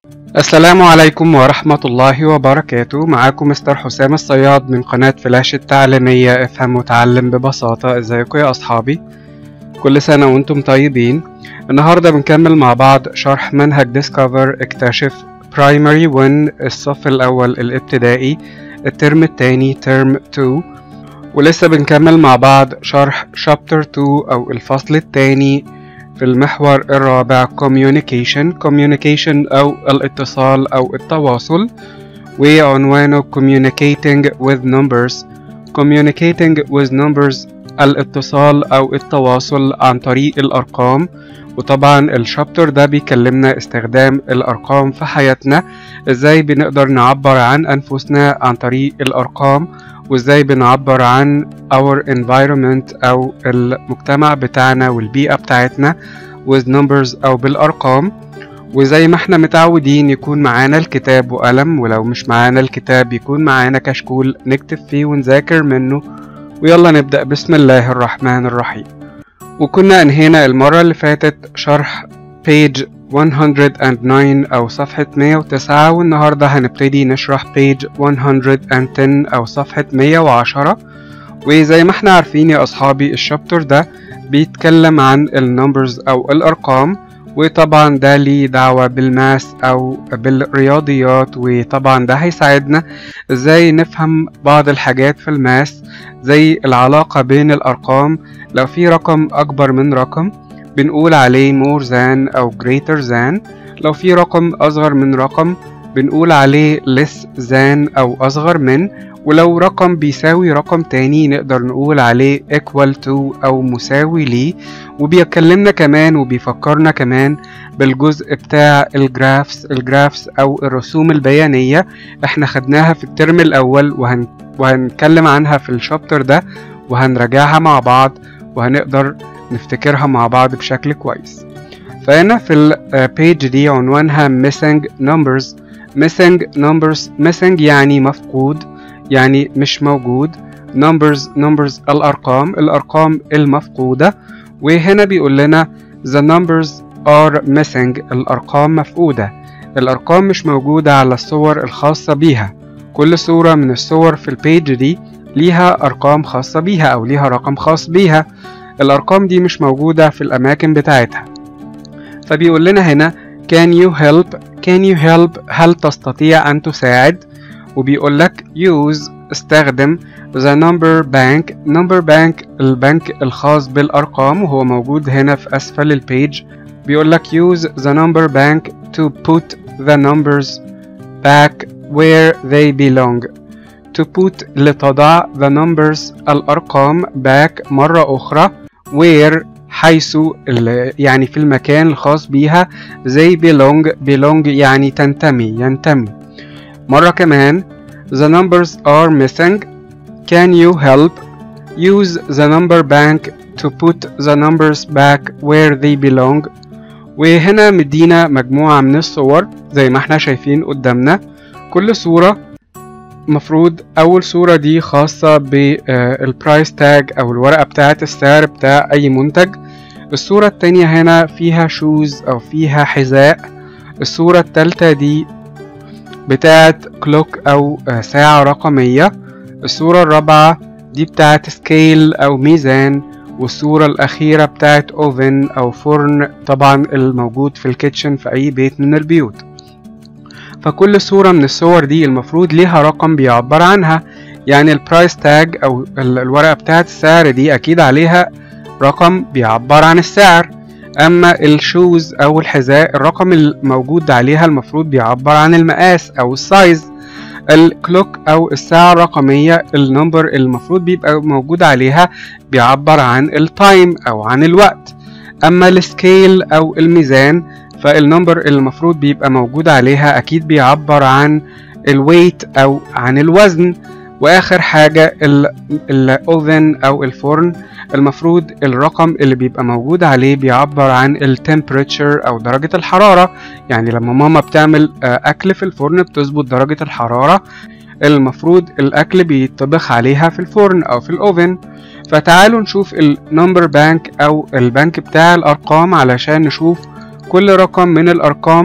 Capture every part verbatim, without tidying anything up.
السلام عليكم ورحمة الله وبركاته. معاكم مستر حسام الصياد من قناة فلاش التعليمية افهم وتعلم ببساطة. ازيكم يا اصحابي؟ كل سنة وانتم طيبين. النهاردة بنكمل مع بعض شرح منهج ديسكفر اكتشف برايمري واحد الصف الاول الابتدائي الترم الثاني ترم اتنين، ولسه بنكمل مع بعض شرح شابتر اتنين او الفصل الثاني في المحور الرابع communication communication أو الاتصال أو التواصل، وعنوانه communicating with numbers communicating with numbers الاتصال أو التواصل عن طريق الأرقام. وطبعا الشابتر ده بيكلمنا استخدام الأرقام في حياتنا، ازاي بنقدر نعبر عن أنفسنا عن طريق الأرقام، وازاي بنعبر عن our environment أو المجتمع بتاعنا والبيئة بتاعتنا with numbers أو بالأرقام. وزي ما احنا متعودين يكون معانا الكتاب وقلم، ولو مش معانا الكتاب يكون معانا كشكول نكتب فيه ونذاكر منه. ويلا نبدأ بسم الله الرحمن الرحيم. وكنا انهينا المرة اللي فاتت شرح page مية وتسعة أو صفحة مية وتسعة، والنهاردة هنبتدي نشرح page مية وعشرة أو صفحة مية وعشرة. وزي ما احنا عارفين يا أصحابي الشابتر ده بيتكلم عن النمبرز أو الأرقام، وطبعا ده ليه دعوة بالماس أو بالرياضيات، وطبعا ده هيساعدنا ازاي نفهم بعض الحاجات في الماس، زي العلاقة بين الأرقام. لو في رقم أكبر من رقم بنقول عليه more than أو greater than، لو في رقم أصغر من رقم بنقول عليه less than أو أصغر من، ولو رقم بيساوي رقم تاني نقدر نقول عليه equal to أو مساوي ليه. وبيكلمنا كمان وبيفكرنا كمان بالجزء بتاع الجرافس الجرافس أو الرسوم البيانية، احنا خدناها في الترم الأول وهن... وهنتكلم عنها في الشابتر ده، وهنراجعها مع بعض وهنقدر نفتكرها مع بعض بشكل كويس. فهنا في البيج دي عنوانها missing numbers missing numbers missing يعني مفقود، يعني مش موجود. numbers numbers الأرقام الأرقام المفقودة. وهنا بيقول لنا the numbers are missing الأرقام مفقودة، الأرقام مش موجودة على الصور الخاصة بيها. كل صورة من الصور في البيج دي ليها أرقام خاصة بيها أو ليها رقم خاص بيها، الأرقام دي مش موجودة في الأماكن بتاعتها. فبيقول لنا هنا can you help can you help هل تستطيع أن تساعد. وبيقول لك use استخدم the number bank number bank البنك الخاص بالأرقام، وهو موجود هنا في أسفل البيج. بيقول لك use the number bank to put the numbers back where they belong to put لتضع the numbers الأرقام back مرة أخرى where حيث يعني في المكان الخاص بيها، they belong belong يعني تنتمي ينتمي. مرة كمان the numbers are missing can you help use the number bank to put the numbers back where they belong. وهنا مدينا مجموعة من الصور زي ما احنا شايفين قدامنا. كل صورة مفروض أول صورة دي خاصة بالبرايس تاج أو الورقة بتاعة السعر بتاع أي منتج. الصورة التانية هنا فيها شوز أو فيها حذاء. الصورة التالتة دي بتاعة كلوك أو ساعة رقمية. الصورة الرابعة دي بتاعة سكيل أو ميزان. والصورة الأخيرة بتاعة أوفن أو فرن، طبعا الموجود في الكيتشن في أي بيت من البيوت. فكل صورة من الصور دي المفروض ليها رقم بيعبر عنها، يعني البرايس تاج أو الورقة بتاعة السعر دي أكيد عليها رقم بيعبر عن السعر. أما الشوز أو الحذاء الرقم الموجود عليها المفروض بيعبر عن المقاس أو السايز. الكلوك أو الساعة الرقمية النمبر المفروض بيبقى موجود عليها بيعبر عن التايم أو عن الوقت. أما السكيل أو الميزان فالنمبر المفروض بيبقى موجود عليها أكيد بيعبر عن الويت أو عن الوزن. وآخر حاجة الأوفن أو الفرن المفروض الرقم اللي بيبقى موجود عليه بيعبر عن التمبريتشر أو درجة الحرارة، يعني لما ماما بتعمل أكل في الفرن بتظبط درجة الحرارة، المفروض الأكل بيطبخ عليها في الفرن أو في الأوفن. فتعالوا نشوف النمبر بانك أو البنك بتاع الأرقام علشان نشوف كل رقم من الأرقام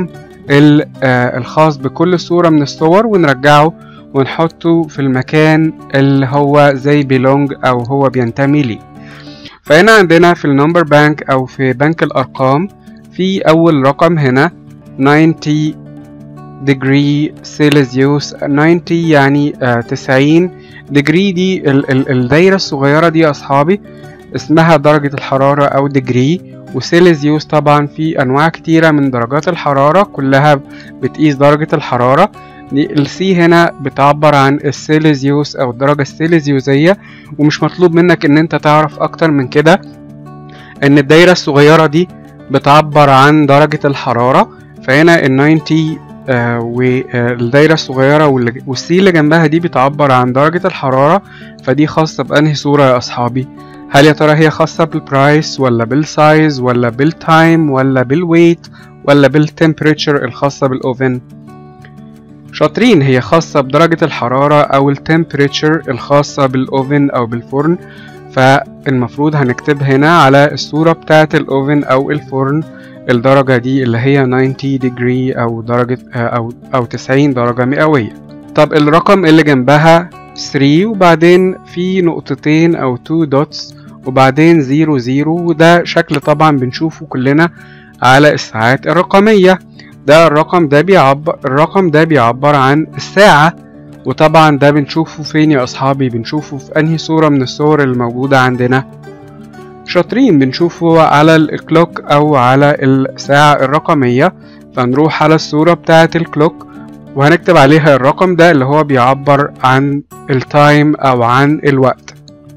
الخاص بكل صورة من الصور ونرجعه ونحطه في المكان اللي هو زي بيلونج أو هو بينتمي ليه. فهنا عندنا في النمبر بانك أو في بنك الأرقام في أول رقم هنا تسعين degree سيليزيوس. تسعين يعني آه تسعين degree دي ال ال الدايرة الصغيرة دي يا أصحابي اسمها درجة الحرارة أو degree. وسيليزيوس طبعا في أنواع كتيرة من درجات الحرارة كلها بتقيس درجة الحرارة. السي هنا بتعبر عن السيليزيوس أو الدرجة السيليزيوسية، ومش مطلوب منك إن أنت تعرف أكتر من كده إن الدايرة الصغيرة دي بتعبر عن درجة الحرارة. فهنا ال تسعين آه والدايرة الصغيرة والسي اللي جنبها دي بتعبر عن درجة الحرارة. فدي خاصة بأنهي صورة يا أصحابي؟ هل يا ترى هي خاصة بالبرايس ولا بالسايز ولا بالتايم ولا بالويت ولا بالتمبريتشر الخاصة بالأوفن؟ شاطرين، هي خاصة بدرجة الحرارة أو التمبريتشر الخاصة بالأوفن أو بالفرن. فالمفروض هنكتب هنا على الصورة بتاعة الأوفن أو الفرن الدرجة دي اللي هي تسعين degree أو درجة أو أو تسعين درجة مئوية. طب الرقم اللي جنبها ثلاثة وبعدين في نقطتين أو تو دوتس وبعدين زيرو زيرو، وده شكل طبعا بنشوفه كلنا على الساعات الرقمية. ده الرقم ده بيعبر الرقم ده بيعبر عن الساعة، وطبعا ده بنشوفه فين يا أصحابي؟ بنشوفه في أنهي صورة من الصور الموجودة عندنا؟ شاطرين، بنشوفه على الكلوك أو على الساعة الرقمية. فنروح على الصورة بتاعة الكلوك وهنكتب عليها الرقم ده اللي هو بيعبر عن التايم أو عن الوقت.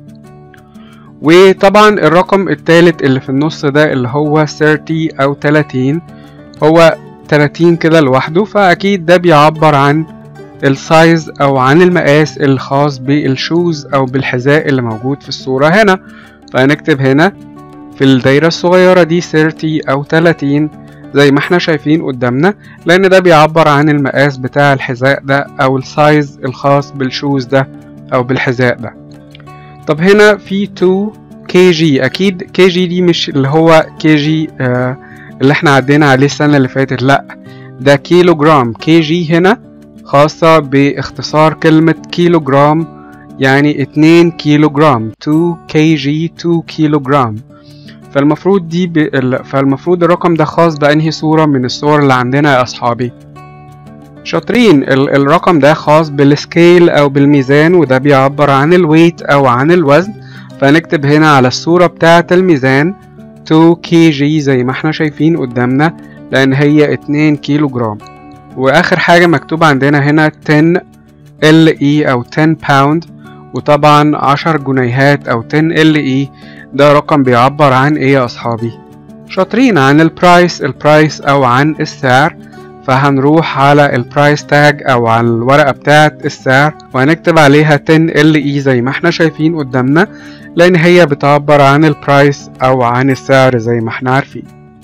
وطبعا الرقم الثالث اللي في النص ده اللي هو ثلاثين أو ثلاثين، هو ثلاثين كده لوحده، فأكيد ده بيعبر عن السايز أو عن المقاس الخاص بالشوز أو بالحذاء اللي موجود في الصورة هنا. فهنكتب هنا في الدايرة الصغيرة دي ثلاثين أو ثلاثين زي ما احنا شايفين قدامنا، لأن ده بيعبر عن المقاس بتاع الحذاء ده أو السايز الخاص بالشوز ده أو بالحذاء ده. طب هنا في اتنين كي جي، أكيد كي جي دي مش اللي هو كي جي آه اللي احنا عدينا عليه السنة اللي فاتت، لأ ده كيلو جرام. كي جي هنا خاصة باختصار كلمة كيلو جرام، يعني اتنين كيلو جرام. اتنين كي جي اتنين كيلو جرام. فالمفروض دي ب... فالمفروض الرقم ده خاص بأنهي صورة من الصور اللي عندنا يا أصحابي؟ شاطرين، ال... الرقم ده خاص بالسكيل أو بالميزان، وده بيعبر عن الويت أو عن الوزن. فنكتب هنا على الصورة بتاعة الميزان اتنين كي جي زي ما احنا شايفين قدامنا، لأن هي اتنين كيلو جرام. وآخر حاجة مكتوب عندنا هنا عشرة ال اي أو عشرة باوند، وطبعا عشر جنيهات أو عشرة ال اي. ده رقم بيعبر عن ايه يا أصحابي؟ شاطرين، عن البرايس البرايس أو عن السعر. فهنروح على البرايس تاج أو على الورقة بتاعة السعر وهنكتب عليها عشرة ال اي زي ما احنا شايفين قدامنا، لأن هي بتعبر عن البرايس أو عن السعر زي ما احنا عارفين.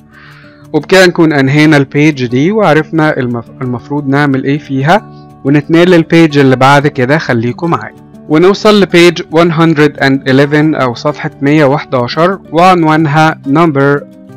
وبكده نكون أنهينا البيج دي وعرفنا المفروض نعمل ايه فيها، ونتنقل للبيج اللي بعد كده. خليكم معايا ونوصل لبيج مية وحداشر أو صفحة مية وحداشر، وعنوانها number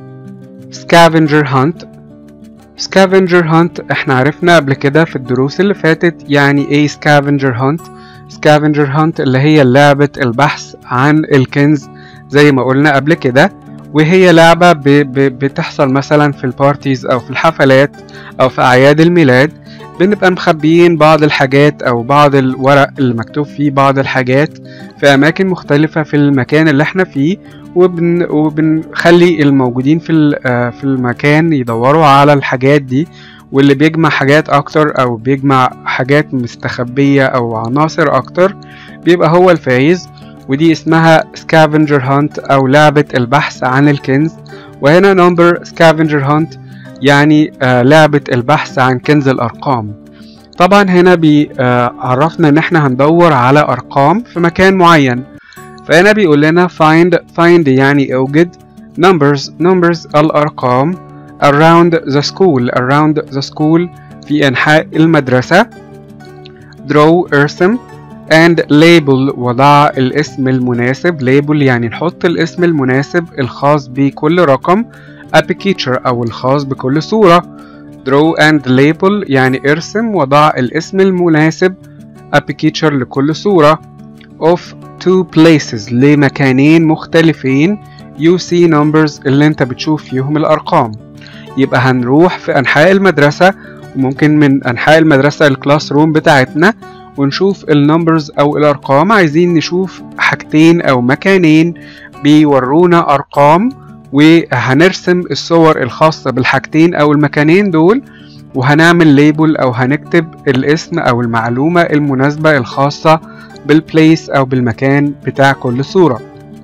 scavenger hunt. scavenger hunt احنا عرفنا قبل كده في الدروس اللي فاتت يعني ايه scavenger hunt. scavenger hunt اللي هي لعبة البحث عن الكنز زي ما قلنا قبل كده، وهي لعبة ب ب بتحصل مثلا في البارتيز أو في الحفلات أو في أعياد الميلاد. بنبقى مخبيين بعض الحاجات أو بعض الورق اللي مكتوب فيه بعض الحاجات في أماكن مختلفة في المكان اللي احنا فيه، وبن وبنخلي الموجودين في في المكان يدوروا على الحاجات دي، واللي بيجمع حاجات أكتر أو بيجمع حاجات مستخبية أو عناصر أكتر بيبقى هو الفايز. ودي اسمها scavenger hunt أو لعبة البحث عن الكنز. وهنا number scavenger hunt يعني آه لعبة البحث عن كنز الأرقام. طبعا هنا بيعرفنا ان احنا هندور على أرقام في مكان معين. فهنا بيقول لنا find find يعني اوجد numbers numbers الأرقام around the school around the school في أنحاء المدرسة. draw ارسم and label وضع الاسم المناسب. label يعني نحط الاسم المناسب الخاص بكل رقم. a picture أو الخاص بكل صورة. draw and label يعني ارسم وضع الاسم المناسب a picture لكل صورة of two places لمكانين مختلفين you see numbers اللي انت بتشوف فيهم الأرقام. يبقى هنروح في أنحاء المدرسة وممكن من أنحاء المدرسة الكلاس روم بتاعتنا ونشوف النمبرز أو الأرقام. عايزين نشوف حاجتين أو مكانين بيورونا أرقام، وهنرسم الصور الخاصة بالحاجتين أو المكانين دول، وهنعمل ليبل أو هنكتب الاسم أو المعلومة المناسبة الخاصة بالبليس أو بالمكان بتاع كل صورة.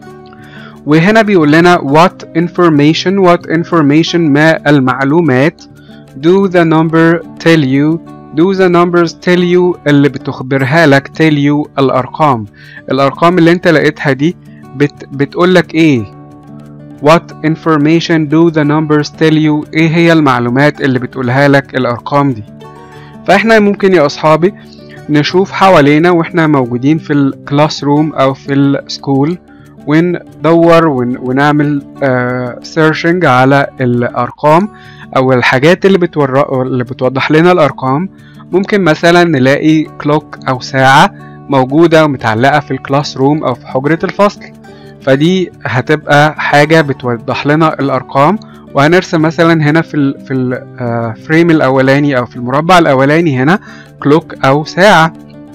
وهنا بيقول لنا what information what information ما المعلومات do the number tell you do the numbers tell you اللي بتخبرها لك tell you الأرقام. الأرقام اللي انت لقيتها دي بت بتقول لك ايه؟ what information do the numbers tell you ايه هي المعلومات اللي بتقولها لك الأرقام دي. فاحنا ممكن يا أصحابي نشوف حوالينا واحنا موجودين في الكلاس روم أو في السكول وندور ونعمل سيرشنج uh, على الأرقام أو الحاجات اللي, بتور... اللي بتوضح لنا الأرقام. ممكن مثلا نلاقي كلوك أو ساعة موجودة ومتعلقة في الكلاس روم أو في حجرة الفصل، فدي هتبقى حاجة بتوضح لنا الأرقام. وهنرسم مثلا هنا في ال في الفريم الأولاني أو في المربع الأولاني هنا كلوك أو ساعة.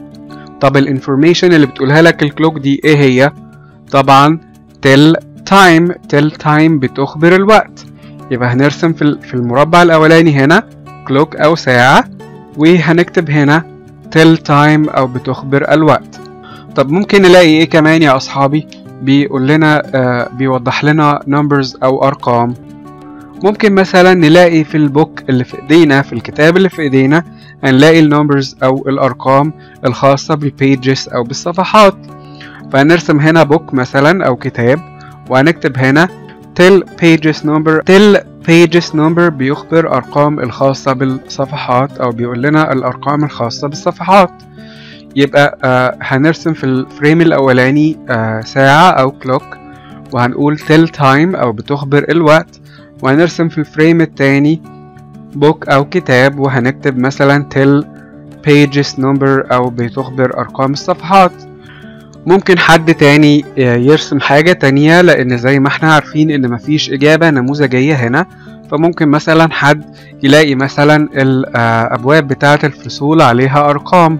طب الانفورميشن اللي بتقولها لك الكلوك دي إيه هي؟ طبعا tell time tell time بتخبر الوقت. يبقى هنرسم في في المربع الأولاني هنا كلوك أو ساعة، وهنكتب هنا tell time أو بتخبر الوقت. طب ممكن نلاقي إيه كمان يا أصحابي بيقول لنا آه بيوضح لنا numbers أو أرقام؟ ممكن مثلا نلاقي في البوك اللي في ايدينا في الكتاب اللي في ايدينا هنلاقي النمبرز أو الأرقام الخاصة بالبيجز أو بالصفحات. فهنرسم هنا بوك مثلا أو كتاب وهنكتب هنا tell pages number tell pages number بيخبر أرقام الخاصة بالصفحات أو بيقول لنا الأرقام الخاصة بالصفحات. يبقى آه هنرسم في الفريم الأولاني آه ساعة أو كلوك وهنقول tell time أو بتخبر الوقت، وهنرسم في الفريم التاني بوك أو كتاب وهنكتب مثلا tell pages number أو بتخبر أرقام الصفحات. ممكن حد تاني يرسم حاجة تانية، لأن زي ما احنا عارفين إن مفيش إجابة نموذجية هنا، فممكن مثلا حد يلاقي مثلا الأبواب بتاعة الفصول عليها أرقام،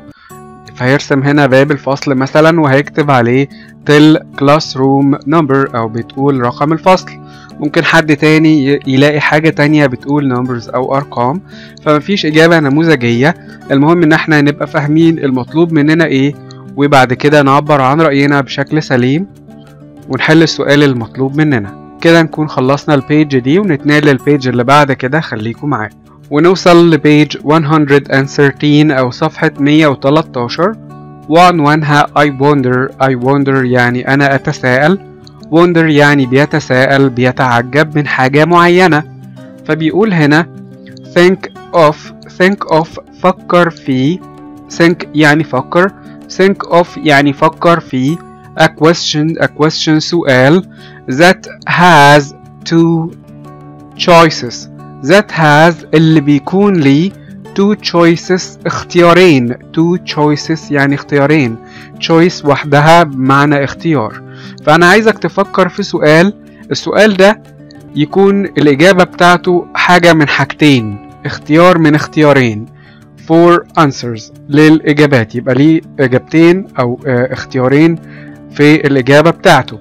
فيرسم هنا باب الفصل مثلا وهيكتب عليه tell classroom number أو بتقول رقم الفصل. ممكن حد تاني يلاقي حاجة تانية بتقول numbers أو أرقام، فمفيش إجابة نموذجية. المهم إن احنا نبقى فاهمين المطلوب مننا إيه، وبعد كده نعبر عن رأينا بشكل سليم ونحل السؤال المطلوب مننا. كده نكون خلصنا البيج دي ونتنقل للبيج اللي بعد كده. خليكم معايا ونوصل لبيج مية وتلتاشر أو صفحة مية وتلتاشر وعنوانها I wonder I wonder يعني أنا أتساءل، wonder يعني بيتساءل بيتعجب من حاجة معينة. فبيقول هنا think of think of فكر في think يعني فكر think of يعني فكر في a question a question سؤال that has two choices that has اللي بيكون لي two choices اختيارين two choices يعني اختيارين choice وحدها بمعنى اختيار. فأنا عايزك تفكر في سؤال، السؤال ده يكون الإجابة بتاعته حاجة من حاجتين، اختيار من اختيارين four answers للإجابات، يبقى ليه إجابتين أو اختيارين في الإجابة بتاعته،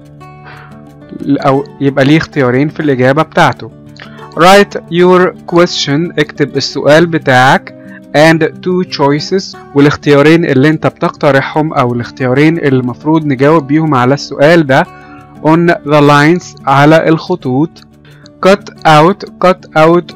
أو يبقى ليه اختيارين في الإجابة بتاعته. Write your question اكتب السؤال بتاعك and two choices والاختيارين اللي انت بتقترحهم أو الاختيارين اللي المفروض نجاوب بيهم على السؤال ده on the lines على الخطوط. cut out cut out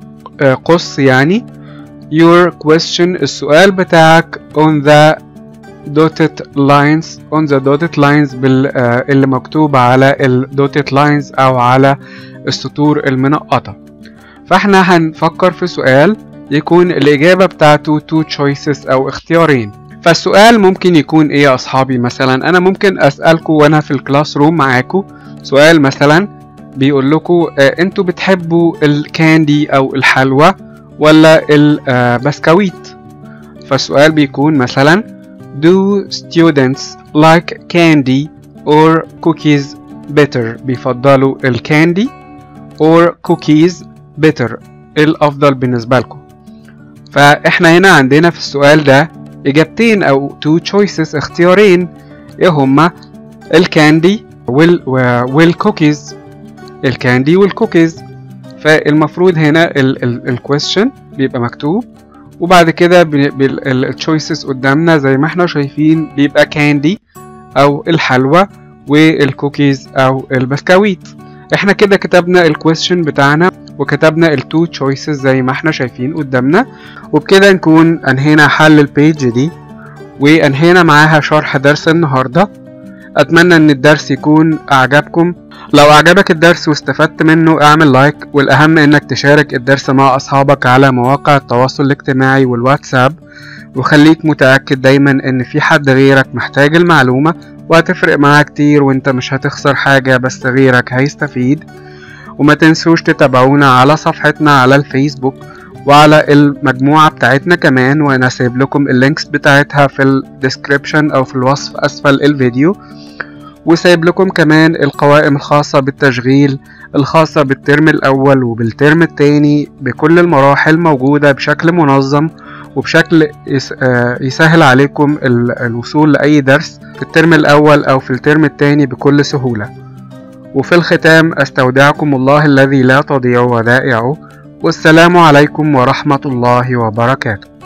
قص يعني your question السؤال بتاعك on the dotted lines on the dotted lines بال اللي مكتوب على ال dotted lines أو على السطور المنقطة. فاحنا هنفكر في سؤال يكون الإجابة بتاعته two choices أو اختيارين. فالسؤال ممكن يكون إيه يا أصحابي؟ مثلا أنا ممكن أسألكم وأنا في الكلاس روم معاكم سؤال مثلا بيقول لكم آه أنتوا بتحبوا الكاندي أو الحلوى ولا البسكويت؟ فالسؤال بيكون مثلا Do students like candy or cookies better؟ بيفضلوا الكاندي or cookies better؟ ايه الأفضل بالنسبة لكم؟ فاحنا هنا عندنا في السؤال ده إجابتين أو two choices، اختيارين، ايه هما؟ الكاندي وال والكوكيز، الكاندي والكوكيز. فالمفروض هنا الكويستشن بيبقى مكتوب، وبعد كده التشويسز قدامنا زي ما احنا شايفين بيبقى كاندي او الحلوى والكوكيز او البسكويت. احنا كده كتبنا الكويستشن بتاعنا وكتبنا التو تشويسز زي ما احنا شايفين قدامنا، وبكده نكون انهينا حل البيج دي وانهينا معاها شرح درس النهارده. اتمنى ان الدرس يكون اعجبكم. لو اعجبك الدرس واستفدت منه اعمل لايك، والاهم انك تشارك الدرس مع اصحابك على مواقع التواصل الاجتماعي والواتساب، وخليك متأكد دايما ان في حد غيرك محتاج المعلومة، وهتفرق معاه كتير وانت مش هتخسر حاجة بس غيرك هيستفيد. وما تنسوش تتابعونا على صفحتنا على الفيسبوك وعلى المجموعة بتاعتنا كمان، وانا سايب لكم اللينكس بتاعتها في الديسكريبشن او في الوصف اسفل الفيديو، وسايب لكم كمان القوائم الخاصة بالتشغيل الخاصة بالترم الأول وبالترم الثاني بكل المراحل موجودة بشكل منظم وبشكل يسهل عليكم الوصول لأي درس في الترم الأول أو في الترم الثاني بكل سهولة. وفي الختام أستودعكم الله الذي لا تضيع ودائعه، والسلام عليكم ورحمة الله وبركاته.